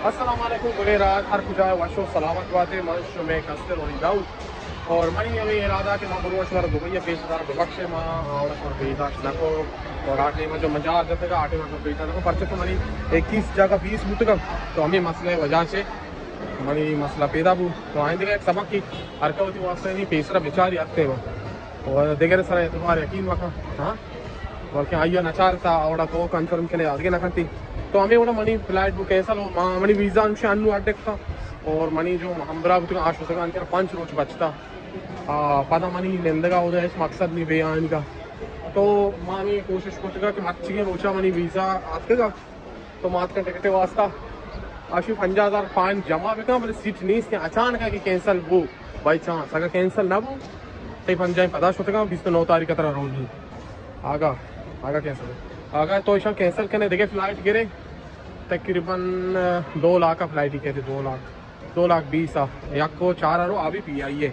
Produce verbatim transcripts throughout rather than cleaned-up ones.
अस्सलाम वालेकुम बुरे रात हर कुजा वशो सलामत बातें मनुष्य में कस्तर और दाऊद और मनी अभी इरादा के मां बुरुश वर दुबई पेश दार बख्शे मां और और बेदाश नको और आटे में जो मजा जब का आटे में बेटा नको परचे तो मनी इक्कीस जगह बीस बुत का तो हमें मसले वजह से मनी मसला पैदा बु तो आइंदे एक सबक की हरकत वास्ते नहीं पेसरा बेचारी आते हो और देगर सर तुम्हारे यकीन वका हां और क्या आइया नचार था और तो कंफर्म के लिए आगे ना करती तो हमें वो मनी फ्लाइट बुक कैंसल हो मनी वीज़ा अनुशे अनु अटक था और मनी जो हमरा बुक आश हो सका पंच रोज बचता पता मनी निंदगा हो इस मकसद नहीं बयान का तो मामी कोशिश करते कि मच्छी रोचा मनी वीज़ा आते का तो मात का टिकट वास्ता आशी पंजा हज़ार फाइन जमा बेका मतलब सीट नहीं इसके अचानक है कि कैंसल वो बाई चांस अगर कैंसल ना वो तो पंजा पता होता बीस तो नौ तारीख का तरह रोज आगा आगा कैंसिल आगा तो ऐसा कैंसिल करने देखे फ्लाइट गिरे तकरीबन दो लाख का फ्लाइट ही कहते दो लाख दो लाख बीस आ या को चार आरो अभी पी आइए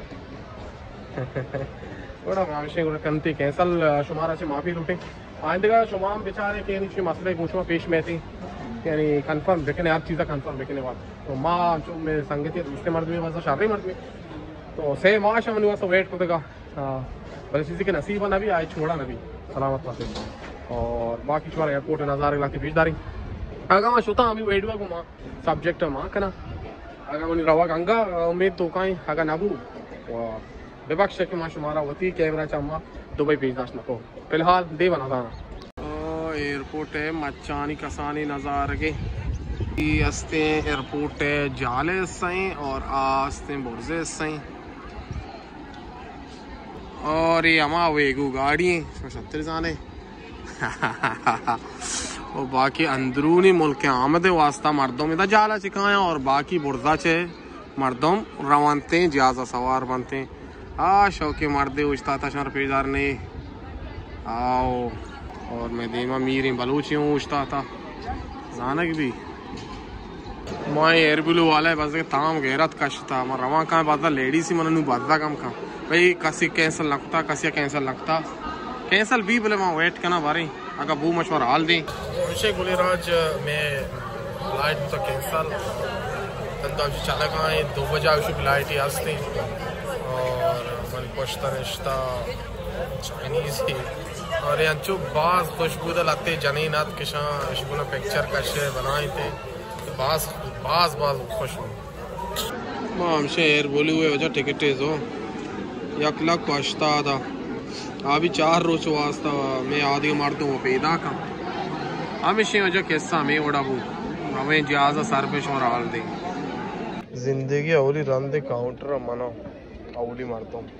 थोड़ा मामशे कनती कैंसल शुमारा से माफ़ी लूटे आइंदे का शुमाम बेचारे के नीचे मसले पूछवा पेश में थी यानी कंफर्म देखने हर चीज़ कंफर्म देखने बाद तो माँ जो मेरे संगति दूसरे मर्द में वैसा शादी मर्द में तो से माँ शमन वैसा वेट करेगा बल्कि किसी के नसीब ना भी आए छोड़ा ना भी सलामत पासे और बाकी छोड़ा एयरपोर्ट नज़ारे लाके पेशदारी अगर मैं शुता अभी वेट हुआ माँ सब्जेक्ट माँ कना अगर मैं रवा गंगा उम्मीद तो कहीं अगर नबू विपक्ष के माँ शुमारा होती कैमरा चम्मा दुबई पेशदाश नको फिलहाल दे बना था एयरपोर्ट है मचानी कसानी नज़ारे के हस्ते एयरपोर्ट है जाले सही और आस्ते बुर्जे सही और ये हमा वेगू गाड़ी सत्तर जाने और बाकी अंदरूनी मुल्क के आमद वास्ता मर्दों में जाला सिखाया और बाकी बुर्जा चे मर्दों रवानते ज्यादा सवार बनते आ शौके मर्दे उछता था शर पेदार ने आओ और मैं देमा मीर बलूची हूँ उछता था जानक भी माँ एयर ब्लू वाला है बस ताम गैरत कश था मैं रवा कहाँ बात लेडीज ही मन बाधा कम खा भाई कसी कैंसिल लगता कसी कैंसिल लगता कैंसिल भी बोले वहाँ वेट करना बारी अगर वो मशवरा हाल दी अभिषेक गुलेराज में फ्लाइट तो कैंसल तंदा चला गए दो बजे आगे फ्लाइट ही हंसती और मन पोश्ता रिश्ता चाइनीज ही और ये अंचु बास खुशबूदा लाते जनी नाथ किशा शुगुना पिक्चर कशे बनाए थे बास बास बास खुशबू माँ हमसे एयर बोली हुए वजह टिकट हो यक लक पछता था अभी चार रोज वास्ता मैं आदि मारता हूँ पैदा का हमेशा वजह किस्सा में उड़ा वो हमें ज्यादा सर पे शोर हाल दे जिंदगी अवली रन दे काउंटर मना अवली मारता हूँ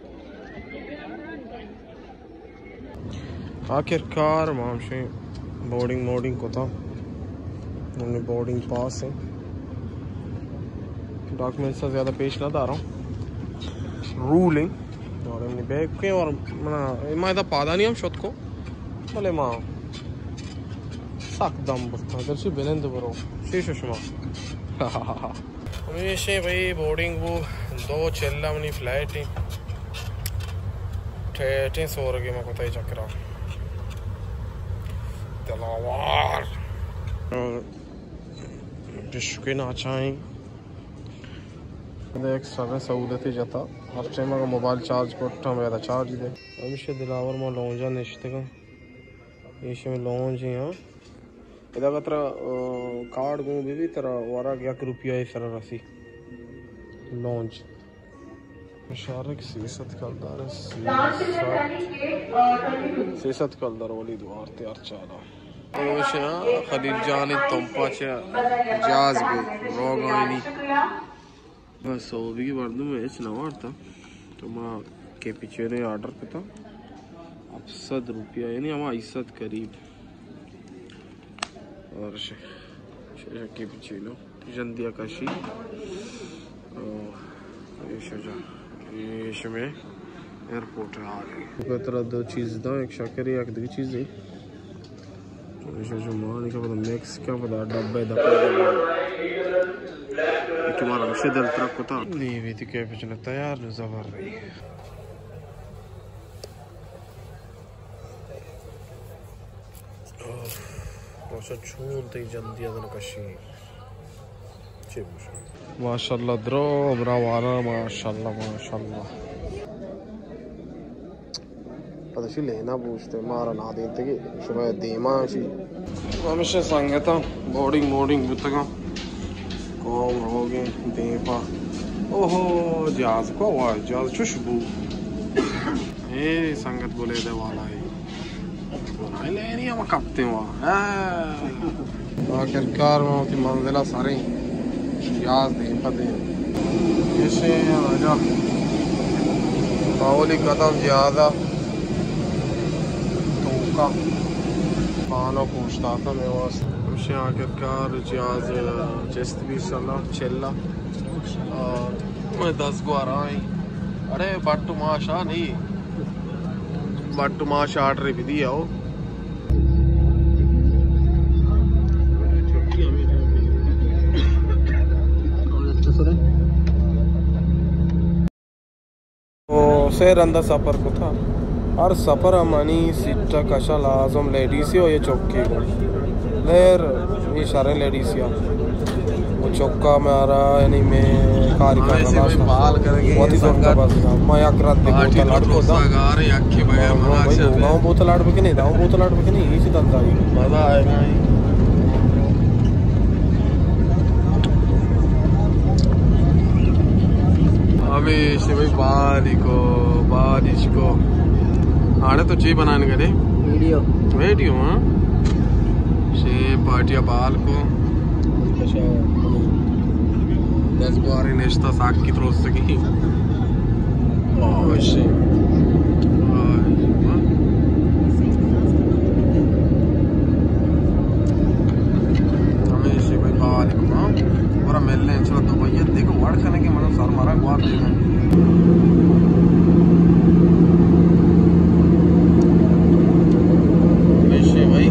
आखिरकार मामशे बोर्डिंग मोडिंग को था हमने बोर्डिंग पास है डॉक्यूमेंट से ज़्यादा पेश ना आ रहा हूँ रूलिंग और हमने बैग के और मना माँ इधर पादा नहीं हम शोध को बोले माँ साक दम बता दर्शी बेलन तो बरो शीश शुमा हमेशा भाई बोर्डिंग वो दो चलना मनी फ्लाइट ही ठेठे सो रहे मैं पता ही चक्रा तलावार और डिस्क ना चाहें देख समय सहूलती जाता हर टाइम अगर मोबाइल चार्ज करता मैं ज़्यादा चार्ज दे हमेशा दिलावर में लॉन्जा निश्चित का ये में लॉन्ज ही हाँ इधर का तरह कार्ड को भी भी तरह वारा क्या रुपया है सर रसी लॉन्ज मुशारक सीसत कलदार सीसत कलदार वाली द्वार तैयार चाला हमेशा खलील जाने तुम पाचे जाज भी रोगानी बस वो भी वर्दू में इस नवार था तो माँ के पीछे ने ऑर्डर पे था अब सद रुपया यानी हमारा इज्जत करीब और शेर के पीछे लो जंदिया काशी और ये शजा ये शमे एयरपोर्ट आ गई कोई तरह दो चीज़ दो एक शक्कर एक दूसरी चीज़ है जो माँ नहीं का पता मिक्स क्या पता डब्बे डब्बे तुम्हारा शेदल ट्रक को था नहीं भी थी क्या पिछले तैयार न ज़बर रही है बहुत छोड़ दी जल्दी अदन कशी माशाल्लाह द्रो ब्रावारा माशाल्लाह माशाल्लाह पता लेना पूछते मारा ना देते कि शोया देमा शी हमेशा संगता बोर्डिंग बोर्डिंग बुतगा कौम रोगे देपा ओहो जहाज को हुआ जहाज खुशबू ये संगत बोले दे वाला है ले नहीं हम कपते हुआ आखिरकार वहाँ की मंजिला सारे जहाज दे पते ऐसे राजा बावली कदम ज्यादा तो का पानो पूछता था मैं वहाँ आखिरकार जहाज चेस्ट भी चला चला और मैं दस को आ रहा है अरे बट्टू माशा नहीं बट्टू माशा आर्डर भी दिया हो शेर अंदर सफर को था और सफर अमानी सिट्टा कशा लाजम लेडीसी हो ये चौकी को लेर ये सारे लेडीसिया वो चौका में आ रहा यानी मैं कारी कर रहा था बाल करेंगे बहुत ही जोर का बस मैं अकरात देखो तो लाड़ को था गारे अक्के बगैर मना चल गांव बहुत लाड़ पे नहीं गांव बहुत लाड़ पे नहीं इसी धंधा ही मजा आएगा हमेशा भाई बारिश को बारिश को आड़े तो ची बनाने के लिए वीडियो वीडियो हाँ शे पार्टिया बाल को दस बारी नेश्ता साग की तरफ से की शे हमेशा भाई बाल को हाँ पूरा मिलने चलो तो भैया देखो वर्ड खाने के मतलब सर मारा गुआर देगा भाई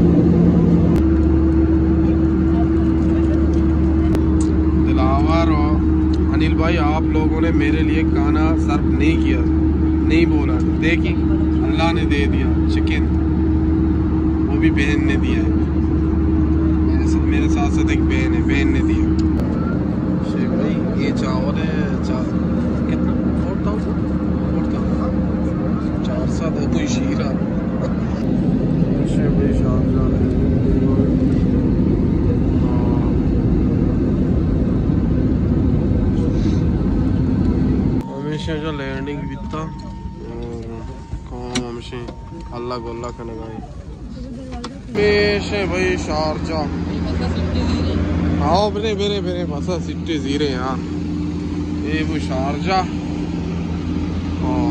दिलावर और अनिल भाई आप लोगों ने मेरे लिए खाना सर्व नहीं किया नहीं बोला देखी अल्लाह ने दे दिया चिकन वो भी बहन ने दिया है मेरे साथ मेरे साथ साथ एक बहन है बहन ने दिया भाई ये चावल है चार कितना फोर थाउजेंड फोर थाउजेंड चार सात वो कोई शीरा भाई शाहजहां हमेशा जो लैंडिंग बीता कौन हमेशा अल्लाह गोल्ला करने गए हमेशा भाई शारजा आओ मेरे मेरे मेरे बस सिट्टे जीरे यार ये वो शारजा और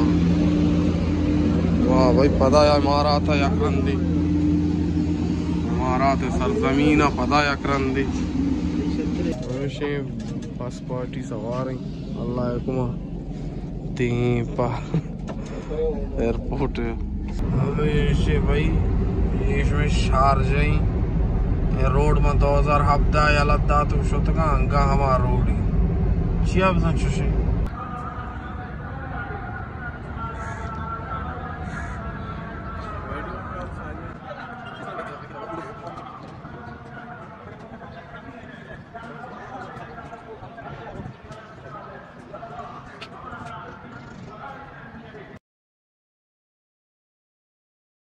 वाह भाई पता है हमारा था यकरंदी हमारा थे सरजमीना पता यकरंदी हमेशा बस पार्टी सवार अल्लाह कुमा दीपा एयरपोर्ट हमेशा भाई इसमें शारजा ये रोड में दो हजार हफ्ता या लद्दा तो शोतगा अंगा हमारा रोड ही चिया बस